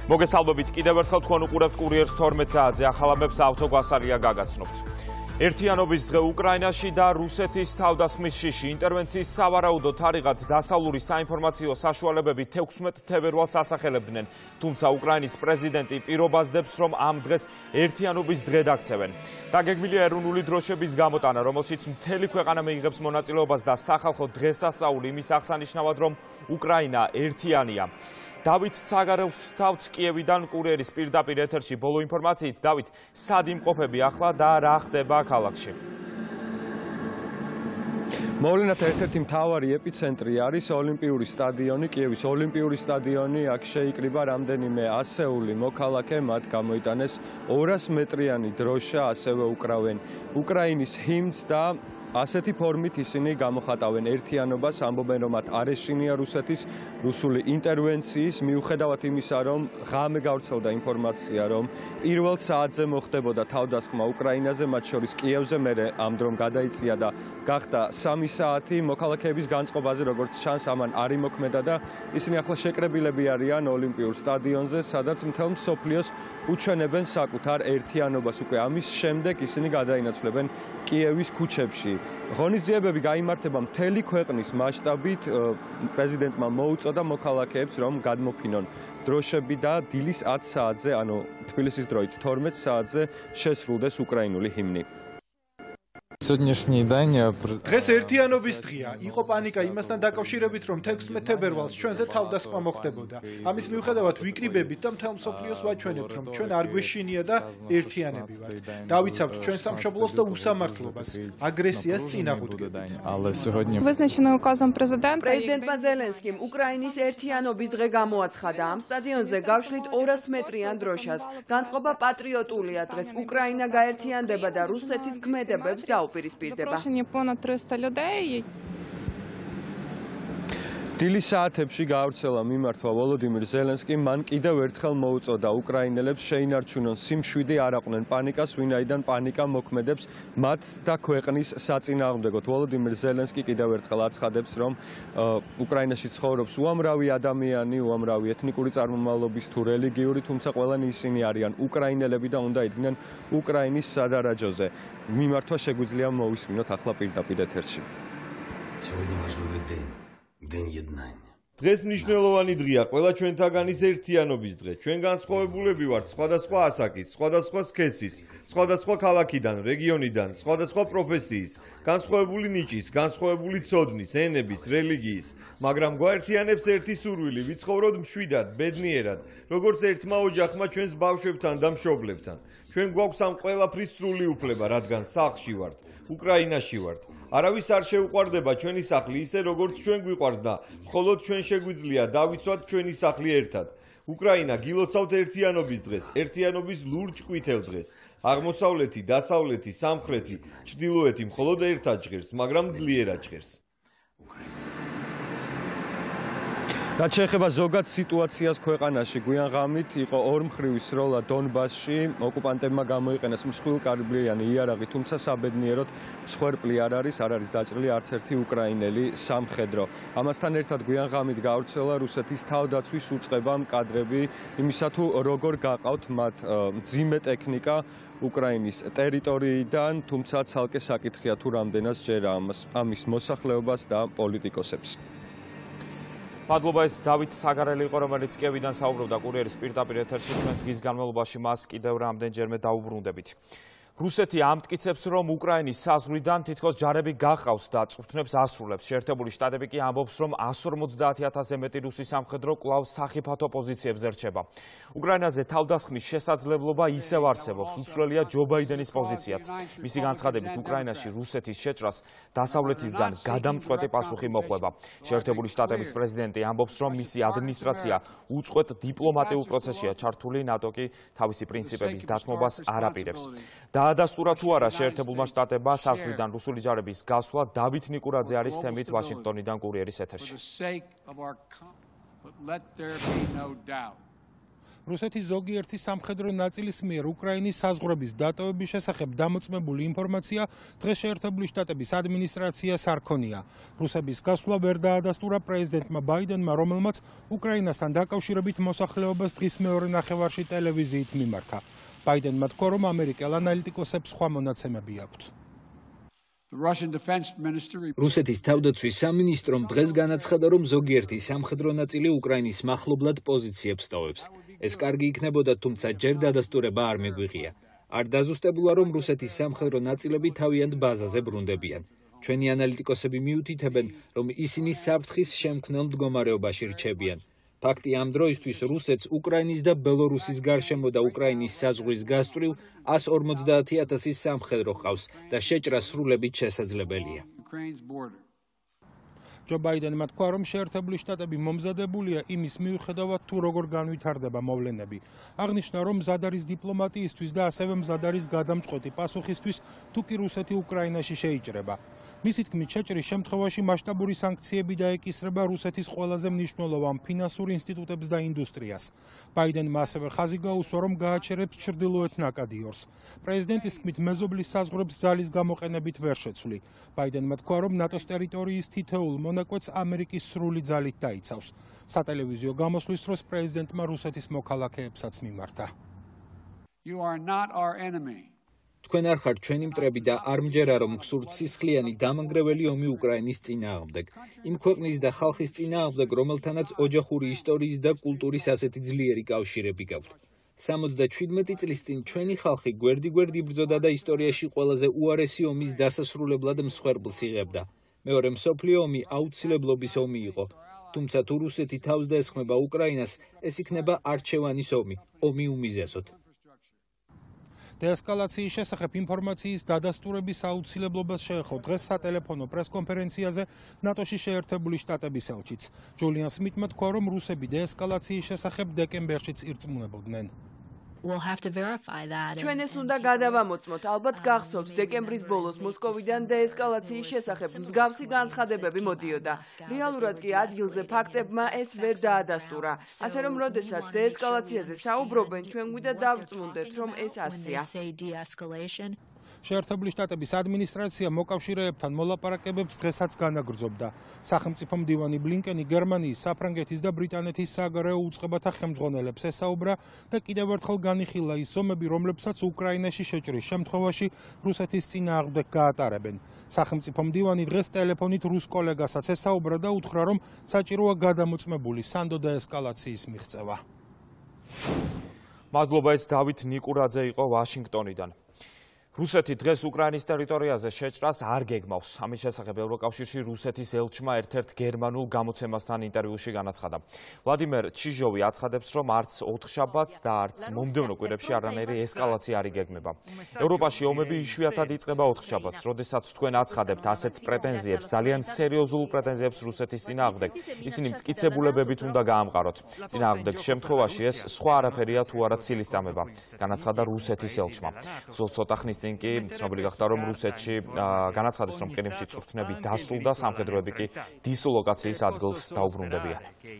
მოგესალმებით, კიდევ ერთხელ თქვენ უყურებთ კურიერს 12 საათზე, ახალამებს ავთოგვასარია გაგაცნობთ. ერთიანობის დღე უკრაინაში და რუსეთის თავდასხმის შიში ინტერვენციის სავარაუდო თარიღად დასავლური საინფორმაციო საშუალებები 16 თებერვალს ასახელებდნენ, თუმცა უკრაინის პრეზიდენტი პირობაზდებს, რომ ამ დღეს ერთიანობის დღე დაქცევენ. დაგეგმილია ეროვნული დროშების გამოტანა, რომელშიც მთელი ქვეყანა მიიღებს მონაწილეობას და სახალხო დღესასწაული იმის აღსანიშნავად, რომ უკრაინა ერთიანია. დავით ცაგარელს თავთ კიევიდან კურიერის პირდაპირ ეთერში ბოლო ინფორმაციით. დავით, სად იმყოფები ახლა და რა ხდება ქალაქში? მოვლენათა ერთ-ერთი მთავარი ეპიცენტრი არის ოლიმპიური სტადიონი, კიევის ოლიმპიური სტადიონი. აქ შეიკრიბა რამდენიმე ასეული მოქალაქე, მათ გამოიტანეს 200 მეტრიანი დროშა, ასევე უკრავენ უკრაინის ჰიმნს და ასეთი ფორმით ისინი გამოხატავენ ერთიანობას, ამბობენ, რომ მათ არ ეშინია რუსეთის რუსული ინტერვენციის, მიუხედავად იმისა, რომ ღამე გავრცელდა ინფორმაცია, რომ პირველ საათზე მოხდებოდა თავდასხმა უკრაინაზე, მათ შორის კიევზე, მერე ამ დრომ გადაიწია და გახდა 3 საათი. მოქალაქეების განწყობაზე, როგორც ჩანს, ამან არ იმოქმედა და ისინი ახლა შეკრებილები არიან ოლიმპიურ სტადიონზე, სადაც მთელ მსოფლიოს უჩვენებენ საკუთარ ერთიანობას. უკვე ამის შემდეგ ისინი გადაინაცვლებენ კიევის ქუჩებში. ღონისძიებები გაიმართება მთელი ქვეყნის მასშტაბით. პრეზიდენტმა მოუწოდა მოქალაქეებს, რომ გადმოფინონ დროშები და დილის 10 საათზე, ანუ თბილისის დროით 12 საათზე შესრულდეს უკრაინული ჰიმნი. დღეს ერთიანობის დღეა. იყო პანიკა იმასთან დაკავშირებით, რომ 16 თებერვალს ჩვენზე თავდასხმა მოხდებოდა. ამის მიუხედავად ვიკრიბებით და მთელ მსოფლიოს ვაჩვენებთ, რომ ჩვენ არ გვეშინია და ერთიანები ვართ. დავიცავთ ჩვენ სამშობლოს და უსამართლობას, აგრესიას წინააღმდეგებით. Визначено указом президента. პრეზიდენტმა ზელენსკიმ უკრაინის ერთიანობის დღე გამოაცხადა. ამ სტადიონზე გავშლით 200 მეტრიან დროშას. განწყობა პატრიოტულია. დღეს უკრაინა გაერთიანდება და რუსეთის ქმედებებს დაუპირისპირდება. Запрошені понад 300 людей. დილის საათებში გავრცელა მიმართვა ვოლოდიმირ ზელენსკიმ, მან კიდევ ერთხელ მოუწოდა უკრაინელებს შეინარჩუნონ სიმშვიდე, არ აყვნენ პანიკას, ვინაიდან პანიკა მოქმედებს მათ და ქვეყნის საწინააღმდეგოდ. ვოლოდიმირ ზელენსკი კიდევ ერთხელ აცხადებს, რომ უკრაინაში ცხოვრობს უამრავი ადამიანი, უამრავი ეთნიკური წარმომავლობის თუ რელიგიური, თუმცა ყველანი ისინი არიან უკრაინელები და უნდა იდგნენ უკრაინის სადარაჯოზე. მიმართვა შეგვიძლია მოვისმინოთ ახლა პირდაპირ ეთერში. დღეს მნიშვნელოვანი დღეა ყველა ჩვენთაგანის ერთიანობის დღე. ჩვენ განსხვავებულები ვართ სხვადასხვა ასაკის, სხვადასხვა სქესის, სხვადასხვა ქალაქიდან, რეგიონიდან, სხვადასხვა პროფესიის, განსხვავებული ნიჭის, განსხვავებული ცოდნის, ენების, რელიგიის, მაგრამ გვაერთიანებს ერთი სურვილი, ვიცხოვროთ მშვიდად, ბედნიერად, როგორც ერთმა ოჯახმა ჩვენს ბავშვებთან და მშობლებთან. ჩვენ გვაქვს ამ ყველაფრის სრული უფლება, რადგან სახლში ვართ, უკრაინაში ვართ. არავის არ შეუყვარდება ჩვენი სახლი ისე, როგორც ჩვენ გვიყვარს და მხოლოდ ჩვენ შეგვიძლია დავიცვათ ჩვენი სახლი ერთად. უკრაინა გილოცავთ ერთიანობის დღეს, ერთიანობის ლურჯ ყვითელ დღეს. აღმოსავლეთი, დასავლეთი, სამხრეთი, ჩრდილოეთი მხოლოდ ერთად ჟღერს, მაგრამ ძლიერად ჟღერს. რაც შეეხება ზოგად სიტუაციას ქვეყანაში, გვიან ღამით იყო ორმხრივი სროლა დონბასში. ოკუპანტებმა გამოიყენეს მსხვილკარიბლიანი იარაღი, თუმცა საბედნიეროდ მსხვერპლი არ არის დაჭრილი არც ერთი უკრაინელი სამხედრო. ამასთან ერთად გვიან ღამით გავრცელა რუსეთის თავდაცვის უწყებამ კადრები იმისა თუ როგორ გაყავთ მათ მძიმე ტექნიკა უკრაინის ტერიტორიიდან, თუმცა ცალკე საკითხია თუ რამდენად ჯერა ამის მოსახლეობას და პოლიტიკოსებს. მადლობა, ეს დავით საგარელი იყო, რომელიც კიევიდან საუბრობდა კურიერის პირდაპირ ეთერში. ჩვენ დღის განმავლობაში მას კიდევ რამდენჯერმე დაუბრუნდებით. რუსეთი ამტკიცებს, რომ უკრაინის საზღვრიდან თითქოს ჯარები გახავს და წვრთნებს ასრულებს. შეერთებული შტატები კი ამბობს, რომ 150,000-ზე მეტი რუსი სამხედრო კვლავ სახიფათო პოზიციებზე რჩება. უკრაინაზე თავდასხმის შესაძლებლობა ისევ არსებობს. უცვლელია ჯო ბაიდენის პოზიციაც. მისი განცხადებით, უკრაინაში რუსეთის შეჭრას დასავლეთისგან გადამწყვეტი პასუხი მოჰყვება. შეერთებული შტატების პრეზიდენტი ამბობს, რომ მისი ადმინისტრაცია უწყვეტ დიპლომატიურ პროცესშია ჩართული, ნატო კი თავისი პრინციპების დათმობას არ აპირებს. დაადასტურა თუ არა შეერთებულმა შტატებმა საზღვრიდან რუსული ჯარების გასვლა. დავით ნიკურაძე არის თემით ვაშინგტონიდან კურიერის ეთერში. რუსეთის ზოგიერთი სამხედრო ნაწილის მიერ უკრაინის საზღვრების დატოვების შესახებ დამოწმებული ინფორმაცია დღეს შეერთებული შტატების ადმინისტრაციას არ ქონია. რუსების გასვლა ვერ დაადასტურა პრეზიდენტმა ბაიდენმა, რომელმაც უკრაინასთან დაკავშირებით მოსახლეობას დღის მეორე ნახევარში ტელევიზიით მიმართა. ბაიდენმა თქვა, რომ ამერიკელ ანალიტიკოსებს სხვა მონაცემები აქვთ. რუსეთის თავდაცვის სამინისტრომ დღეს განაცხადა, რომ ზოგიერთი სამხედრო ნაწილი უკრაინის მახლობლად პოზიციებს ტოვებს. ეს კარგი იქნებოდა, თუმცა ჯერ დადასტურება არ მიგვიღია. არ დაზუსტებულა, რომ რუსეთის სამხედრო ნაწილები თავიანთ ბაზაზე ბრუნდებიან. ჩვენი ანალიტიკოსები მიუთითებენ, რომ ისინი საფრთხის შემქმნელ მდგომარეობაში რჩებიან. ფაქტი ამ დროისთვის რუსეთს უკრაინის და ბელორუსის გარშემო და უკრაინის საზღვრის გასწვრივ 150,000 სამხედრო ჰყავს და შეჭრა სრულებით შესაძლებელია. ჯო ბაიდენმა თქვა, რომ შეერთებული შტატები მომზადებულია იმის მიუხედავად, თუ როგორ განვითარდება მოვლენები. აღნიშნა, რომ მზად არის დიპლომატიისთვის და ასევე მზად არის გადამწყვეტი პასუხისთვის, თუ კი რუსეთი უკრაინაში შეიჭრება. მისი თქმით, შეჭრის შემთხვევაში მასშტაბური სანქციები დაეკისრება რუსეთის ყველაზე მნიშვნელოვან ფინანსურ ინსტიტუტებს და ინდუსტრიას. ბაიდენმა ასევე ხაზი გაუსვა, რომ გააჩერებს ჩრდილოეთ ნაკადიორს. პრეზიდენტის თქმით, მეზობლის საზღვრებს ძალის გამოყენებით ვერ შეცვლი. ბაიდენმა თქვა, რომ ნატოს ტერიტორიის თითოეულ მონაკვეთს ამერიკის სრული ძალით დაიცავს. სატელევიზიო გამოსვლის დროს პრეზიდენტმა რუსეთის მოქალაქეებსაც მიმართა. თქვენ არ ხართ ჩვენი მტრები და არ მჯერა, რომ გსურთ სისხლიანი დამანგრეველი ომი უკრაინის წინააღმდეგ. იმ ქვეყნის და ხალხის წინააღმდეგ, რომელთანაც ოჯახური ისტორიის და კულტურის ასეთი ძლიერი კავშირები გაქვთ. 77 წლის წინ ჩვენი ხალხი გვერდი-გვერდი იბრძოდა და ისტორიაში ყველაზე უარესი ომის დასასრულებლად მსხვერპლს იღებდა. მეორე მსოფლიო ომი აუცილებლობის ომი იყო. თუმცა თუ რუსეთი თავს დაესხმება უკრაინას, ეს იქნება არჩევანის ომი, ომი უმიზესოდ. დეესკალაციის შესახებ ინფორმაციის დადასტურების აუცილებლობას შეეხო დღეს სატელეფონო პრესკონფერენციაზე ნატოში შეერთებული შტატების ელჩიც. ჯულიან სმიტმა თქვა, რომ რუსები დეესკალაციის შესახებ დეკემბერშიც ირწმუნებოდნენ. ჩვენ ეს უნდა გადავამოწმოთ. ალბათ გახსოვთ, დეკემბრის ბოლოს მოსკოვიდან დეესკალაციის შესახებ მსგავსი განცხადებები მოდიოდა. რეალურად კი ადგილზე ფაქტებმა ეს ვერ დაადასტურა. ასე რომ, როდესაც დეესკალაციაზე საუბრობენ, ჩვენ გვიდა დავწმუნდეთ, რომ ეს ასეა. შეერთებული შტატების ადმინისტრაცია მოკავშირეებთან მოლაპარაკებებს დღესაც განაგრძობდა. სახელმწიფო მდივანი ბლინკენი გერმანიის, საფრანგეთის და ბრიტანეთის საგარეო უწყებათა ხელმძღვანელებს ესაუბრა და კიდევ ერთხელ განიხილა ის ზომები, რომლებსაც უკრაინაში შეჭრის შემთხვევაში რუსეთის წინააღმდეგ გაატარებენ. სახელმწიფო მდივანი დღეს ტელეფონით რუს კოლეგასაც ესაუბრა და უთხრა, რომ საჭიროა გადამოწმებული სანდო დაესკალაციის მიღწევა. მადლობა, ეს დავით ნიკურაძე იყო ვაშინგტონიდან. რუსეთი დღეს უკრაინის ტერიტორიაზე შეჭრას არ გეგმავს. ამის შესახებ ევროკავშირში რუსეთის ელჩმა ერთ-ერთ გერმანულ გამოცემასთან ინტერვიუში განაცხადა. ვლადიმერ ჩიჟოვი აცხადებს, რომ არც ოთხშაბათს და არც მომდევნო კვირებში არანაირი ესკალაცია არ იგეგმება. ევროპაში ომები იშვიათად იწყება ოთხშაბათს, როდესაც თქვენ აცხადებთ ასეთ პრეტენზიებს, ძალიან სერიოზულ პრეტენზიებს რუსეთის წინააღმდეგ. ისინი მტკიცებულებებით უნდა გაამყაროთ. წინააღმდეგ შემთხვევაში ეს სხვა არაფერია თუ არა ცილისწამება, განაცხადა რუსეთის ელჩმა. ცოტა ხნის წინ კი ცნობილი გახდა, რომ რუსეთში განაცხადეს, რომ ყირიმში წვრთნები დასრულდა, სამხედროები კი დისლოკაციის ადგილს დაუბრუნდებიან.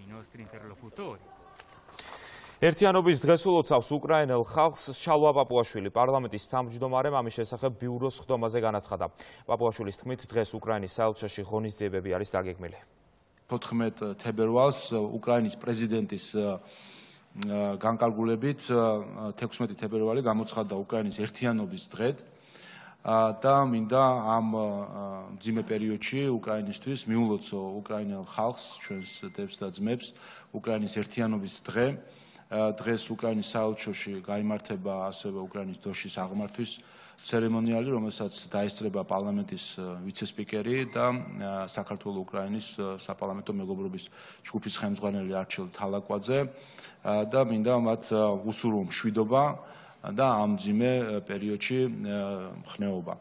ერთიანობის დღეს ულოცავს უკრაინელ ხალხს შალვა პაპუაშვილი. პარლამენტის თავმჯდომარემ ამის შესახებ ბიუროს ხდომაზე განაცხადა. პაპუაშვილის თქმით, დღეს უკრაინის საელჩოში ღონისძიებები არის დაგეგმილი. 14 თებერვალს უკრაინის პრეზიდენტის განკარგულებით 16 თებერვალი გამოცხადდა უკრაინის ერთიანობის დღედ და მინდა ამ მძიმე პერიოდში უკრაინისთვის მიულოცო უკრაინელ ხალხს, ჩვენს დებს და ძმებს უკრაინის ერთიანობის დღე. დღეს უკრაინის საელჩოში გაიმართება ასევე უკრაინის დროშის აღმართვის ცერემონიალი, რომელსაც დაესწრება პარლამენტის ვიცე-სპიკერი და საქართველოს უკრაინის საპარლამენტო მეგობრობის ჯგუფის ხელმძღვანელი არჩილ თალაკვაძე და მინდა მათ უსურვო მშვიდობა და ამ მძიმე პერიოდში მხნეობა.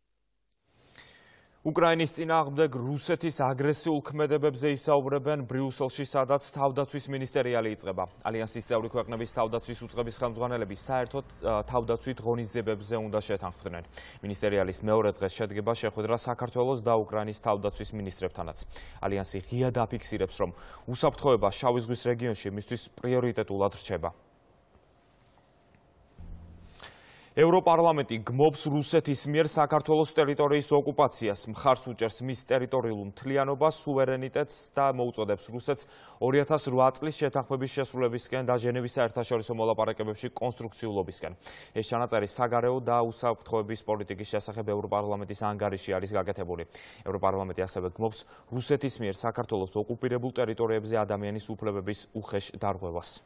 უკრაინის წინააღმდეგ რუსეთის აგრესიულ ქმედებებზე ისაუბრებენ ბრიუსელში, სადაც თავდაცვის მინისტერიალი იწყება. ალიანსის წევრი ქვეყნების თავდაცვის უწყების ხელმძღვანელები საერთოდ თავდაცვით ღონისძიებებზე უნდა შეთანხმდნენ. მინისტერიალის მეორე დღეს შედგება შეხვედრა საქართველოს და უკრაინის თავდაცვის მინისტრებთანაც. ალიანსი ღიად აფიქსირებს, რომ უსაფრთხოება შავი ზღვის რეგიონში მისთვის პრიორიტეტულად რჩება. ევროპარლამენტი გმობს რუსეთის მიერ საქართველოს ტერიტორიის ოკუპაციას, მხარს უჭერს მის ტერიტორიულ მთლიანობას, სუვერენიტეტს და მოუწოდებს რუსეთს 2008 წლის შეთანხმების შესრულებისკენ და ჟენევის საერთაშორისო მოლაპარაკებებში კონსტრუქციულობისკენ. ეს ჩანაწერი საგარეო და უსაფრთხოების პოლიტიკის შესახებ ევროპარლამენტის ანგარიში არის გაკეთებული. ევროპარლამენტი ასევე გმობს რუსეთის მიერ საქართველოს ოკუპირებულ ტერიტორიებზე ადამიანის უფლებების უხეშ დარღვევას.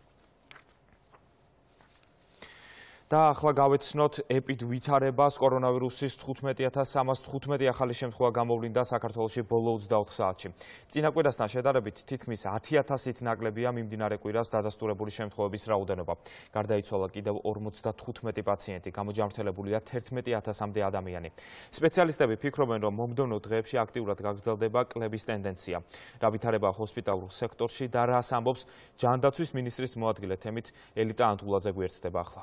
და ახლა გავეცნოთ ვითარებას კორონავირუსის 15315 ახალი შემთხვევა გამოვლინდა საქართველოში ბოლო 24 საათში. წინა კვირასთან შედარებით თითქმის 10000-ით ნაკლებია მიმდინარე კვირას დადასტურებული შემთხვევების რაოდენობა. გარდაიცვალა კიდევ 55 პაციენტი, გამოჯანმრთელებულია 11000-მდე ადამიანი. სპეციალისტები ფიქრობენ, რომ მომდევნო დღეებში აქტიურად გაგრძელდება კლების ტენდენცია. რა ვითარება ჰოსპიტალურ სექტორში და რას ამბობს ჯანდაცვის მინისტრის მოადგილე თემით ელიტა ანტულაძე გვერდდება ახლა.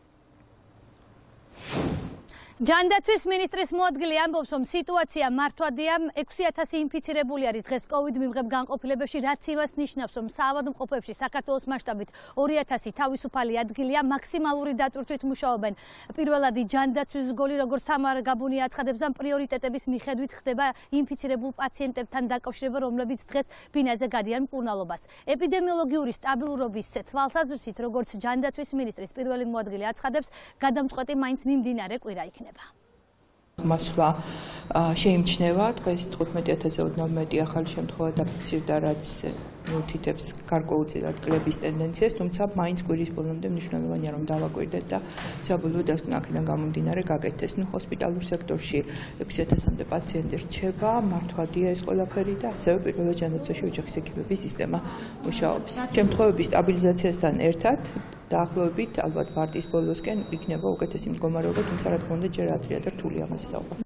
ჯანდაცვის მინისტრის მოადგილე ამბობს, რომ სიტუაცია მართვადია, 6000 ინფიცირებული არის დღეს COVID მიმღებ განყოფილებებში, რაც იმას ნიშნავს, რომ საავადმყოფოებში საქართველოს მასშტაბით 2000 თავისუფალი ადგილია, მაქსიმალური დატვირთვით მუშაობენ. პირველადი ჯანდაცვის გოლი, როგორც თამარ გაბუნია აცხადებს, ამ პრიორიტეტების მიხედვით ხდება ინფიცირებულ პაციენტებთან დაკავშირება, რომლებიც დღეს ბინაზე გადიან მკურნალობას. ეპიდემიოლოგიური სტაბილურობის თვალსაზრისით, როგორც ჯანდაცვის მინისტრის პირველი მოადგილე აცხადებს, გადამწყვეტი მაინც მიმდინარე კვირა იქნება. მასვლა შეიმჩნევა დღეს 15000-ზე ოდნავ მეტი ახალი შემთხვევა დაფიქსირდა, რაც მიუთითებს გარკვეულწილად კლების ტენდენციას, თუმცა მაინც კვირის ბოლომდე მნიშვნელოვანია, რომ დავაკვირდეთ და საბოლოო აქედან გამომდინარე გაკეთდეს. ჰოსპიტალურ სექტორში 6000-მდე პაციენტი რჩება, მართვადია ეს ყველაფერი და ასევე პირველად ჯანდაცვაში ოჯახის ექიმების სისტემა მუშაობს. შემთხვევების სტაბილიზაციასთან ერთად დაახლოებით ალბათ მარტის ბოლოსკენ იქნება უკეთესი მდგომარეობა, თუმცა რა თქმა უნდა ჯერ ადრეა და რთული ამას საუბარი.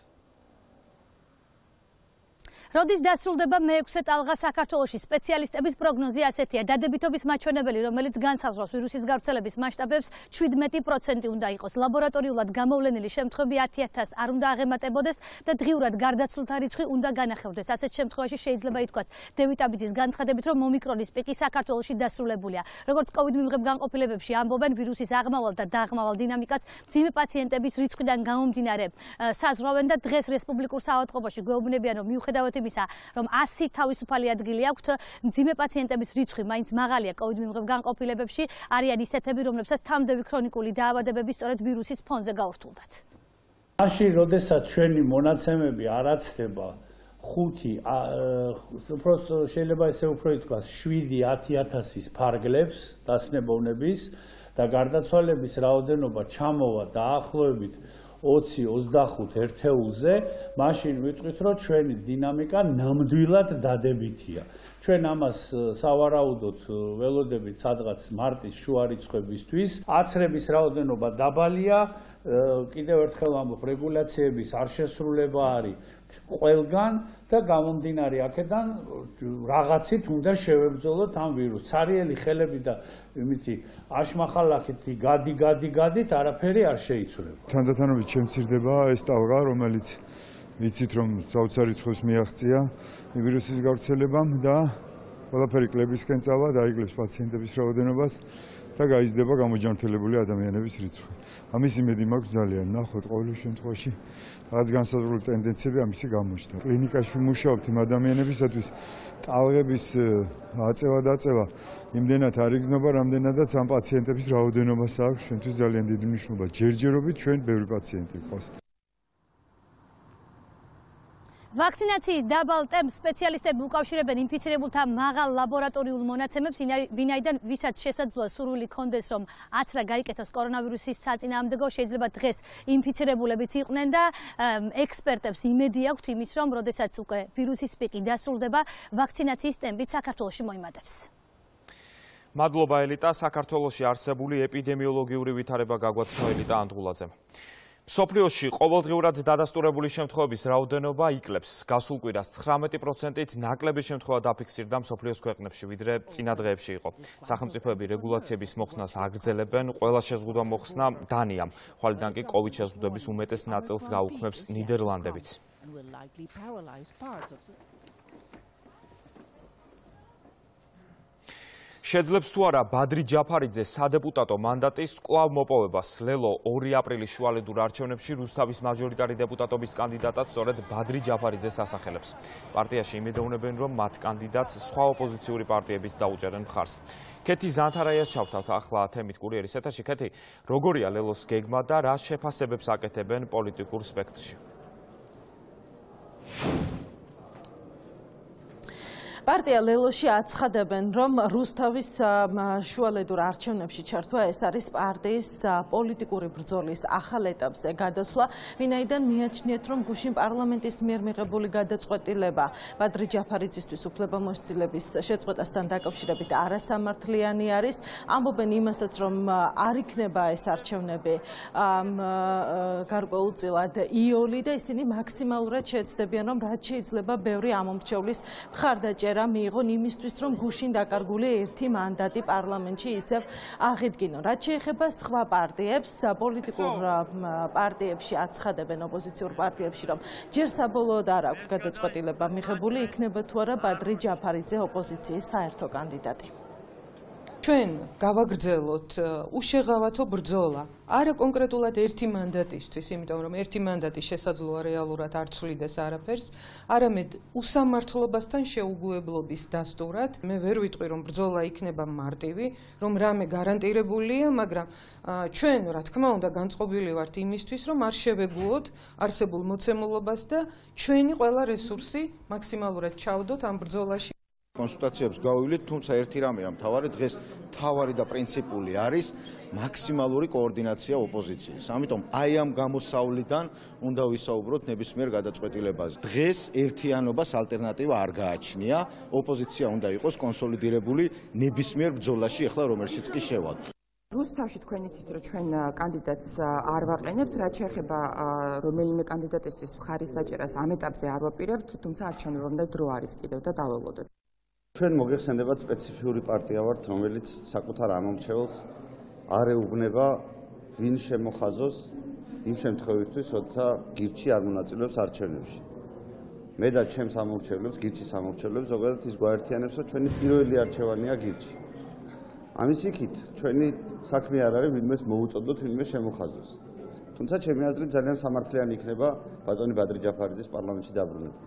როდის დასრულდება მე-6 ტალღა საქართველოში? სპეციალისტების პროგნოზი ასეთია. დადებითობის მაჩვენებელი, რომელიც განსაზღვრავს ვირუსის გავრცელების მასშტაბებს, 17% უნდა იყოს. ლაბორატორიულად გამოვლენილი შემთხვევები 10000 არ უნდა აღემატებოდეს და დღიურად გარდაცვლილთა რიცხვი უნდა განახევდეს. ასეთ შემთხვევაში შეიძლება ითქვას დევით აბიძის განცხადებით, რომ ომიკრონის პიკი საქართველოში დასრულებულია. როგორც COVID მიმღებ განყოფილებებში ამბობენ, ვირუსის აღმავალ და დაღმავალ დინამიკას მძიმე პაციენტების რიცხვიდან გამომდინარე საზღვრავენ და დღეს რესპუბლიკურ საავადმყოფოში გვეუბნებიან, რომ მიუხედავად იმისა, რომ 100 თავისუფალი ადგილი აქვთ, მძიმე პაციენტების რიცხვი მაინც მაღალია COVID მიმღებ განყოფილებებში, არიან ისეთები, რომლებსაც თამდევი ქრონიკული დაავადებები სწორედ ვირუსის ფონზე გაურთულდათ. მაშინ, როდესაც ჩვენი მონაცემები არ აცდება 5, შეიძლება ესე უფრო ითქვას, 7-10000-ის ფარგლებს დასნებოვნების და გარდაცვალების რაოდენობა ჩამოვა დაახლოებით 20-25 ერთეულზე, მაშინ ვიტყვით, რომ ჩვენი დინამიკა ნამდვილად დადებითია. ჩვენ ამას სავარაუდოდ ველოდებით სადღაც მარტის შუა რიცხვებისთვის. აცრების რაოდენობა დაბალია, კიდევ ერთხელ ვამბობ, რეგულაციების არ შესრულება არის ყველგან და გამომდინარე აქედან რაღაცით უნდა შევებრძოლოთ ამ ვირუსს. ცარიელი ხელები და იმითი აშმახალახითი გადით არაფერი არ შეიცვლება. თანდათანობით შემცირდება ეს ტალღა, რომელიც ვიცით, რომ საოცარ რიცხვს მიაღწია ვირუსის გავრცელებამ და ყველაფერი კლებისკენ წავა, დაიკლებს პაციენტების რაოდენობას და გაიზრდება გამოჯანმრთელებული ადამიანების რიცხვი. ამის იმედი მაქვს ძალიან, ნახოთ ყოველ შემთხვევაში რაც განსაზღვრული ტენდენციები ამისი გამოჩნდა. კლინიკაში მუშაობთ იმ ადამიანებისათვის ტალღების აწევა-დაწევა იმდენად არ იგრძნობა, რამდენადაც ამ პაციენტების რაოდენობას აქვს ჩვენთვის ძალიან დიდი მნიშვნელობა. ჯერჯერობით ჩვენ ბევრი პაციენტი გვყავს. ვაქცინაციის დაბალ ტემპს სპეციალისტები უკავშირებენ ინფიცირებულთა მაღალ ლაბორატორიულ მონაცემებს, ვინაიდან ვისაც შესაძლოა სურვილი ჰქონდეს, რომ აცრა გაიკეთოს კორონავირუსის საწინააღმდეგო, შეიძლება დღეს ინფიცირებულებიც იყვნენ და ექსპერტებს იმედი აქვთ იმის, რომ როდესაც უკვე ვირუსის პიკი დასრულდება, ვაქცინაციის ტემპიც საქართველოში მოიმატებს. მადლობა ელიტა, საქართველოში არსებული ეპიდემიოლოგიური ვითარება გაგვაცნო ელიტა ანდღულაძემ. მსოფლიოში ყოველდღიურად დადასტურებული შემთხვევების რაოდენობა იკლებს. გასულ კვირას 19%-ით ნაკლები შემთხვევა დაფიქსირდა მსოფლიოს ქვეყნებში, ვიდრე წინა დღეებში იყო. სახელმწიფოები რეგულაციების მოხსნას აგრძელებენ, ყველა შეზღუდვა მოხსნა დანიამ. ხვალიდან კი COVID შეზღუდვების უმეტეს ნაწილს გაუქმებს ნიდერლანდებიც. შეძლებს თუ არა ბადრი ჯაფარიძე სადეპუტატო მანდატის კვლავ მოპოვებას. ლელო 2 აპრილის შუალედურ არჩევნებში რუსთავის მაჟორიტარი დეპუტატობის კანდიდატად სწორედ ბადრი ჯაფარიძეს ასახელებს. პარტიაში იმედოვნებენ, რომ მათ კანდიდატს სხვა ოპოზიციური პარტიებიც დაუჭერენ მხარს. ქეთი ზანთარაიას ჩავთავთ ახლა თემით კურიერის ეთერში. ქეთი, როგორია ლელოს გეგმა და რა შეფასებებს აკეთებენ პოლიტიკურ სპექტრში? პარტია ლელოში აცხადებენ, რომ რუსთავის შუალედურ არჩევნებში ჩართვა ეს არის პარტიის პოლიტიკური ბრძოლის ახალ ეტაპზე გადასვლა, ვინაიდან მიაჩნიათ, რომ გუშინ პარლამენტის მიერ მიღებული გადაწყვეტილება ბადრი ჯაფარიძისთვის უფლებამოსილების შეწყვეტასთან დაკავშირებით არასამართლიანი არის. ამბობენ იმასაც, რომ არ იქნება ეს არჩევნები გარკვეულწილად იოლი და ისინი მაქსიმალურად შეეცდებიან, რომ რაც შეიძლება ბევრი ამომრჩევლის მხარდაჭერა მიიღონ იმისთვის, რომ გუშინ დაკარგული 1 მანდატი პარლამენტში ისევ აღიდგინონ. რაც შეეხება სხვა პარტიებს, პოლიტიკურ პარტიებში აცხადებენ ოპოზიციურ პარტიებში, რომ ჯერ საბოლოოდ არ აქვს გადაწყვეტილება მიღებული, იქნება თუ არა ბადრი ჯაფარიძე ოპოზიციის საერთო კანდიდატი. ჩვენ გავაგრძელოთ უშეღავათო ბრძოლა, არა კონკრეტულად 1 მანდატისთვის, იმიტომ რომ 1 მანდატი შესაძლოა რეალურად არ ცვლიდეს არაფერს, არამედ უსამართლობასთან შეუგუებლობის დასტურად. მე ვერ ვიტყვი, რომ ბრძოლა იქნება მარტივი, რომ რამე გარანტირებულია, მაგრამ ჩვენ, რა თქმა უნდა, განწყობილი ვართ იმისთვის, რომ არ შევეგუოთ არსებულ მოცემულობას და ჩვენი ყველა რესურსი მაქსიმალურად ჩავდოთ ამ ბრძოლაში. კონსულტაციებს გავივლით, თუმცა ერთი რამეა მთავარი, დღეს მთავარი და პრინციპული არის მაქსიმალური კოორდინაცია ოპოზიციის. ამიტომ აი ამ გამოსავლიდან უნდა ვისაუბროთ ნებისმიერ გადაწყვეტილებაზე. დღეს ერთიანობას ალტერნატივა არ გააჩნია, ოპოზიცია უნდა იყოს კონსოლიდირებული ნებისმიერ ბრძოლაში, ახლა რომელშიც კი შევალთ. რუსთავში თქვენ იცით, რომ ჩვენ კანდიდატს არ ვაყენებთ, რაც შეეხება რომელიმე კანდიდატისთვის მხარის დაჭერას ამ ეტაპზე არ ვაპირებთ, თუმცა არჩევნებამდე დრო არის კიდევ და დაველოდოთ. ჩვენ მოგეხსენებათ სპეციფიური პარტია ვართ, რომელიც საკუთარ ამომრჩეველს არ ეუბნება ვინ შემოხაზოს იმ შემთხვევისთვის, როცა გირჩი არ მონაწილეობს არჩევნებში. მე და ჩემს ამომრჩევლებს, გირჩის ამომრჩევლებს ზოგადად ის გვაერთიანებს, რომ ჩვენი პირველი არჩევანია გირჩი. ამის იქით ჩვენი საქმე არ არის ვინმეს მოუწოდოთ, ვინმე შემოხაზოს. თუმცა ჩემი აზრით ძალიან სამართლიანი იქნება ბატონი ბადრი ჯაფარიძის პარლამენტში დაბრუნება.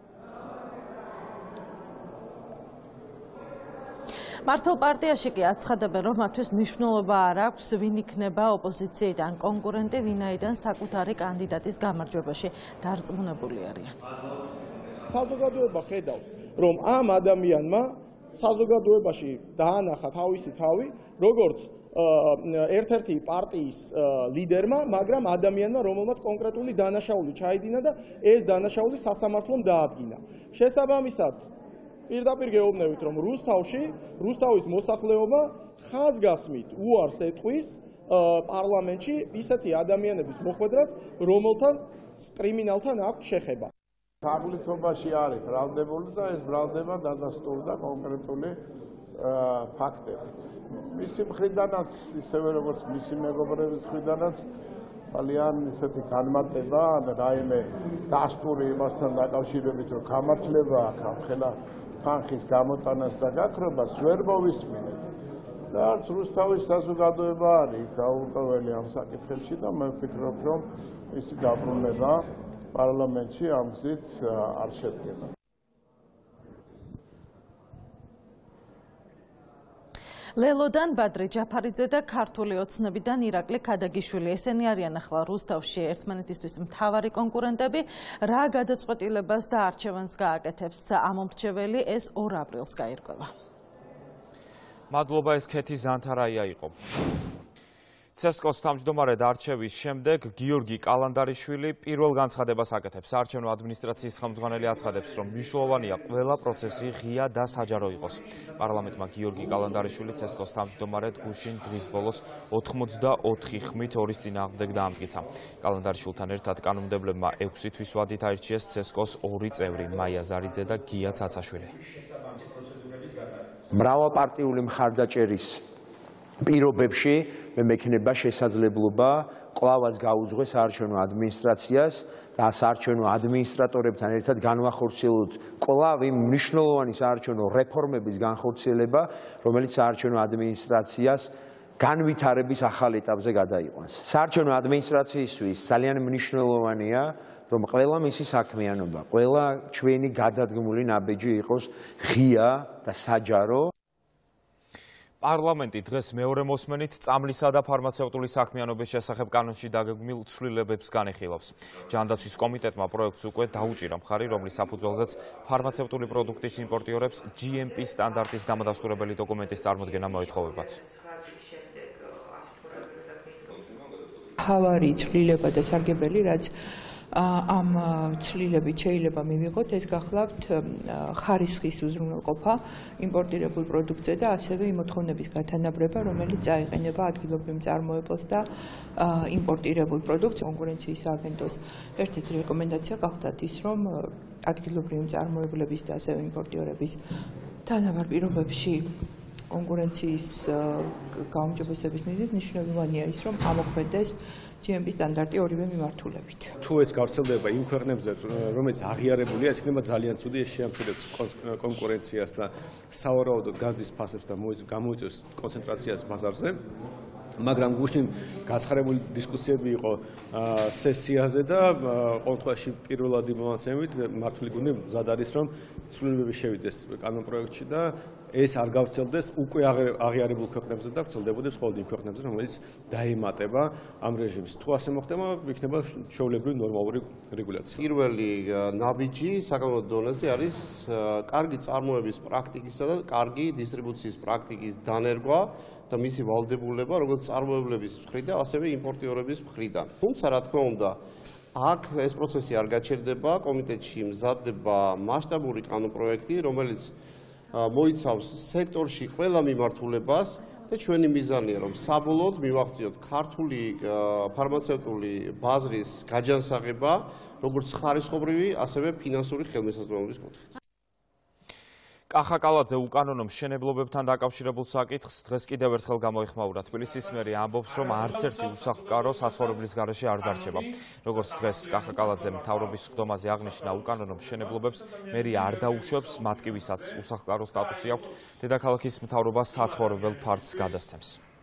მართლ პარტიაში კი აცხადებენ, რომ მათთვის მნიშვნელობა არ აქვს, ვინ იქნება ოპოზიციიდან კონკურენტი, ვინაიდან საკუთარი კანდიდატის გამარჯვებაში დარწმუნებული არიან. საზოგადოება ხედავს, რომ ამ ადამიანმა საზოგადოებაში დაანახა თავისი თავი, როგორც ერთ-ერთი პარტიის ლიდერმა, მაგრამ ადამიანმა, რომელმაც კონკრეტული დანაშაული ჩაიდინა და ეს დანაშაული სასამართლომ დაადგინა. შესაბამისად, პირდაპირ გეუბნებით, რომ რუსთავის მოსახლეობა ხაზგასმით უარს ეტყვის პარლამენტში ისეთი ადამიანების მოხვედრას, რომელთან კრიმინალთან აქვს შეხება. თაღლითობაში არის ბრალდებული და ეს ბრალდება დადასტურდა კონკრეტული ფაქტებით. მისი მხრიდანაც, ისევე როგორც მისი მეგობრების მხრიდანაც ძალიან ისეთი განმარტება, რაიმე დასტური იმასთან დაკავშირებით, რომ გამართლება აქვს ამ ხელა თანხის გამოტანას და გაქრობას ვერ მოვისმინეთ. და არც რუსთავის საზოგადოება არის გაურკვეველი ამ საკითხებში და მე ვფიქრობ, რომ მისი დაბრუნება პარლამენტში ამ გზით არ შედგება. ლელოდან ბადრი ჯაფარიძე და ქართული ოცნებიდან ირაკლი ქადაგიშვილი. ესენი არიან ახლა რუსთავში ერთმანეთისთვის მთავარი კონკურენტები. რა გადაწყვეტილებას და არჩევანს გააკეთებს ამომრჩეველი, ეს 2 აპრილს გაირკვევა. მადლობა, ეს ქეთი ზანთარაია იყო. CSKO-ს თავმჯდომარედ არჩევის შემდეგ გიორგი კალანდარიშვილი პირველ განცხადებას აკეთებს. არჩევნო ადმინისტრაციის ხელმძღვანელი აცხადებს, რომ მნიშვნელოვანია ყველა პროცესი ღია და საჯარო იყოს. პარლამენტმა გიორგი კალანდარიშვილი CSKO-ს თავმჯდომარედ გუშინ დღის ბოლოს 84 ხმით 2-ის წინააღმდეგ დაამტკიცა. კალანდარიშვილთან ერთად კანონმდებლებმა 6 თვის ვადით აირჩიეს CSKO-ს 2 წევრი მაია ზარიძე და გია ცაცაშვილი. მრავალპარტიული მხარდაჭერის პირობებში მე მექნება შესაძლებლობა კვლავაც გაუძღვეს საარჩევნო ადმინისტრაციას და საარჩევნო ადმინისტრატორებთან ერთად განვახორციელოთ კვლავ იმ მნიშვნელოვანი საარჩევნო რეფორმების განხორციელება, რომელიც საარჩევნო ადმინისტრაციას განვითარების ახალ ეტაპზე გადაიყვანს. საარჩევნო ადმინისტრაციისთვის ძალიან მნიშვნელოვანია, რომ ყველა მისი საქმიანობა, ყველა ჩვენი გადადგმული ნაბიჯი იყოს ღია და საჯარო. პარლამენტი დღეს მეორე მოსმენით წამლისა და ფარმაცევტული საქმიანობის შესახებ კანონში დაგეგმილ ცვლილებებს განიხილავს. ჯანდაცვის კომიტეტმა პროექტს უკვე დაუჭირა მხარი, რომლის საფუძველზეც ფარმაცევტული პროდუქტის იმპორტიორებს GMP სტანდარტის დამადასტურებელი დოკუმენტის წარმოდგენა მოეთხოვებათ. მთავარი ცვლილება და სარგებელი, რაც ამ ცვლილებით შეიძლება მივიღოთ, ეს გახლავთ ხარისხის უზრუნველყოფა იმპორტირებულ პროდუქტზე და ასევე იმ მოთხოვნების გათანაბრება, რომელიც წაეყენება ადგილობრივ მწარმოებელს და იმპორტირებულ პროდუქტს. კონკურენციის სააგენტოს ერთ-ერთი რეკომენდაცია გახლავთ ის, რომ ადგილობრივი მწარმოებლების და ასევე იმპორტიორების თანაბარ პირობებში კონკურენციის გაუმჯობესების მიზნით მნიშვნელოვანია ის, რომ ამოქმედდეს GMP სტანდარტი ორივე მიმართულებით. თუ ეს გავრცელდება იმ ქვეყნებზე, რომელიც აღიარებულია, ეს იქნება ძალიან ცუდი, ეს შეამცირებს კონკურენციას და სავარაუდოდ გაზის ფასებს და გამოიწვევს კონცენტრაციას ბაზარზე. მაგრამ გუშინ გაცხარებული დისკუსიები იყო სესიაზე და ყოველთვაში პირველად იმონაცემით მართული გუნდი მზად არის, რომ ცვლილებები შევიდეს კანონპროექტში და ეს არ გავრცელდეს უკვე აღიარებულ ქვეყნებზე და ვრცელდებოდეს მხოლოდ იმ ქვეყნებზე, რომელიც დაემატება ამ რეჟიმს. თუ ასე მოხდება, იქნება ჩვეულებრივი ნორმალური რეგულაცია. პირველი ნაბიჯი საკანონმდებლო დონეზე არის კარგი წარმოების პრაქტიკისა და კარგი დისტრიბუციის პრაქტიკის დანერგვა და მისი ვალდებულება როგორც წარმოებლების მხრიდან, ასევე იმპორტიორების მხრიდან. თუმცა, რა თქმა უნდა, აქ ეს პროცესი არ გაჩერდება, კომიტეტში მზადდება მასშტაბური კანონპროექტი, რომელიც მოიცავს სექტორში ყველა მიმართულებას და ჩვენი მიზანია, რომ საბოლოოდ მივახციოთ ქართული ფარმაცევტული ბაზრის გაჯანსაღება, როგორც ხარისხობრივი, ასევე ფინანსური ხელმისაწვდომობის კუთხით. კახაკალაძე უკანონო მშენებლობებთან დაკავშირებულ საკითხს დღეს კიდევ ერთხელ გამოეხმაურა. თბილისის მერი ამბობს, რომ არც ერთი უსახლკარო საცხოვრებლის გარეშე არ დარჩება. როგორც დღეს კახაკალაძე მთავრობის სხდომაზე აღნიშნა, უკანონო მშენებლობებს მერი არ დაუშვებს, მათ კი ვისაც უსახლკარო სტატუსი აქვთ, დედაქალაქის მთავრობა საცხოვრებელ ფართს გადასცემს.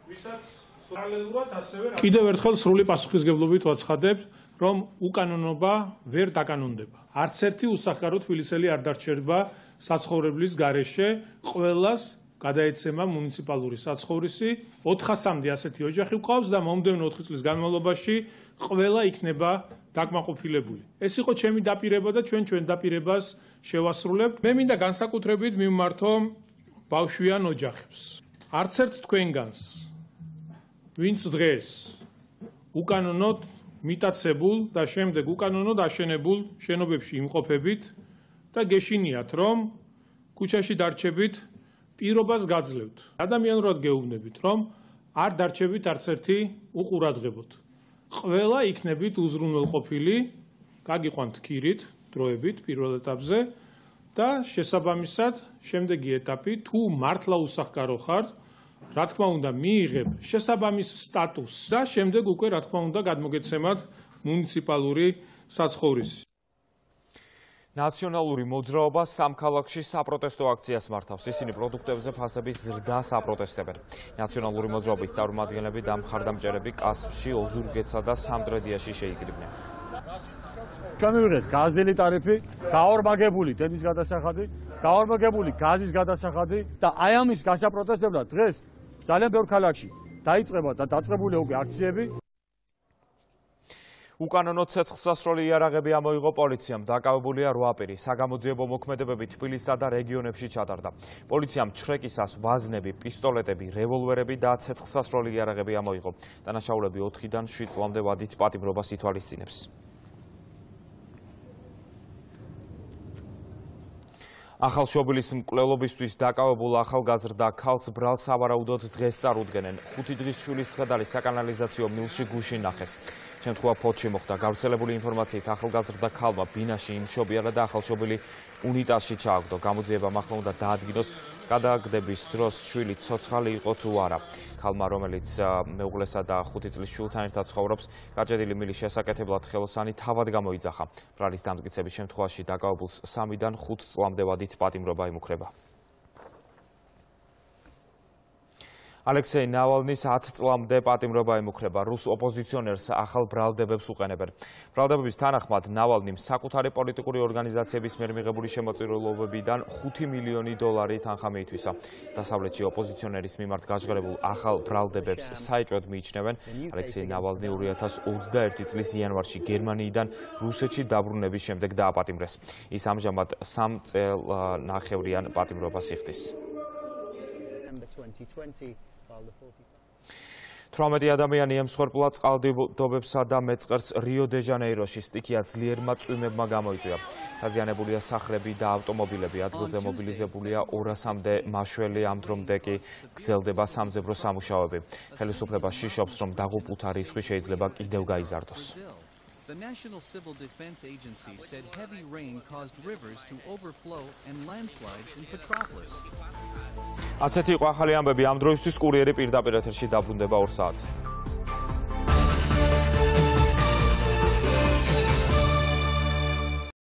კიდევ ერთხელ სრული პასუხისგებლობით ვაცხადებ, რომ უკანონობა ვერ დაკანონდება. არც ერთი უსახლკარო თბილისელი არ დარჩება საცხოვრებლის გარეშე, ყველას გადაეცემა მუნიციპალური საცხოვრისი, 400-მდე ასეთი ოჯახი გვყავს და მომდევნო 4 წლის განმავლობაში ყველა იქნება დაკმაყოფილებული. ეს იყო ჩემი დაპირება და ჩვენ დაპირებას შევასრულებთ. მე მინდა განსაკუთრებით მივმართო ბავშვიან ოჯახებს. არც ერთ თქვენგანს, ვინც დღეს უკანონოდ მიტაცებულ და შემდეგ უკანონოდ აშენებულ შენობებში იმყოფებით და გეშინიათ, რომ ქუჩაში დარჩებით პირობას გაძლევთ. ადამიანურად გეუბნებით, რომ არ დარჩებით არც ერთი უყურადღებოთ. ყველა იქნებით უზრუნველყოფილი, გაგიყვანთ ქირით, დროებით პირველ ეტაპზე და შესაბამისად შემდეგი ეტაპი, თუ მართლა უსახლკარო ხართ, რა თქმა უნდა მიიღებ შესაბამის სტატუსს და შემდეგ უკვე რა თქმა უნდა გადმოგეცემათ მუნიციპალური საცხოვრისი. ნაციონალური მოძრაობა სამქალაქში საპროტესტო აქციას მართავს. ისინი პროდუქტებზე ფასების ზრდას აპროტესტებენ. ნაციონალური მოძრაობის წარმომადგენლები და მხარდამჭერები კასპში, ოზურგეთსა და სამტრედიაში შეიკრიბნენ. ჩვენ მივიღეთ გაზელი ტარიფი, გაორმაგებული დენის გადასახადი, გაორმაგებული გაზის გადასახადი და აი ამის გასაპროტესტებლად დღეს ძალიან ბევრ ქალაქში დაიწყება და დაწყებულია უკვე აქციები. უკანონო ცეცხლსასროლი იარაღები ამოიღო პოლიციამ. დაკავებულია 8 პირი. საგამოძიებო მოქმედებები თბილისსა და რეგიონებში ჩატარდა. პოლიციამ ჩხრეკისას ვაზნები, პისტოლეტები, რევოლვერები და ცეცხლსასროლი იარაღები ამოიღო. დანაშაულები 4-დან 7 წლამდე ვადით პატიმრობას ითვალისწინებს. ახალშობილის მკვლელობისთვის დაკავებულ ახალგაზრდა ქალს ბრალს სავარაუდოდ დღეს წარუდგენენ. 5 დღის შვილის ცხედარი საკანალიზაციო მილში გუშინ ნახეს. შემთხვევა ფოთში მოხდა. გავრცელებული ინფორმაციით ახალგაზრდა ქალმა ბინაში იმშობიარა და ახალშობილი უნიტაზში ჩააგდო. გამოძიებამ ახლა უნდა დაადგინოს გადაგდების დროს შვილი ცოცხალი იყო თუ არა. ქალმა, რომელიც მეუღლესა და 5 წლის შვილთან ერთად ცხოვრობს, გაჭედილი მილის შესაკეთებლად ხელოსანი თავად გამოიძახა. ბრალის დამტკიცების შემთხვევაში დაკავებულს 3-დან 5 წლამდე ვადით პატიმრობა იმუქრება. ალექსეი ნავალნის 10 წლამდე პატიმრობა ემუქრება. რუს ოპოზიციონერს ახალ ბრალდებებს უყენებენ. ბრალდებების თანახმად ნავალნიმ საკუთარი პოლიტიკური ორგანიზაციების მიერ მიღებული შემოწირულობებიდან 5 მილიონი დოლარი თანხა მიითვისა. დასავლეთში ოპოზიციონერის მიმართ გაჟღერებულ ახალ ბრალდებებს საეჭვოდ მიიჩნევენ. ალექსეი ნავალნი 2021 წლის იანვარში გერმანიიდან რუსეთში დაბრუნების შემდეგ დააპატიმრეს. ის ამჟამად 3 წელნახევრიან პატიმრობას იხდის. 18 ადამიანი ემსხვერპლა წყალდიდობებსა და მეწყერს რიო-დე-ჟანეიროში. სტიქია ძლიერმა წვიმებმა გამოიწვია. დაზიანებულია სახლები და ავტომობილები. ადგილზე მობილიზებულია 200-მდე მაშველი, ამ დრომდე კი გრძელდება სამძებრო სამუშაოები. ხელისუფლება შიშობს, რომ დაღუპულთა რიცხვი შეიძლება კიდევ გაიზარდოს. The National Civil Defense Agency said heavy rain caused rivers to overflow and landslides in Petropolis. ასეთი იყო ახალი ამბები ამ დროისთვის. კურიერი პირდაპირ ეთერში დაბრუნდება 2 საათზე.